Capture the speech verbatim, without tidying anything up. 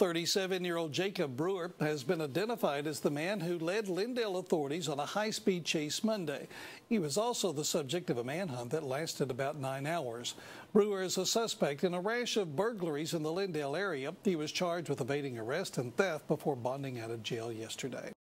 thirty-seven-year-old Jacob Brewer has been identified as the man who led Lindale authorities on a high-speed chase Monday. He was also the subject of a manhunt that lasted about nine hours. Brewer is a suspect in a rash of burglaries in the Lindale area. He was charged with evading arrest and theft before bonding out of jail yesterday.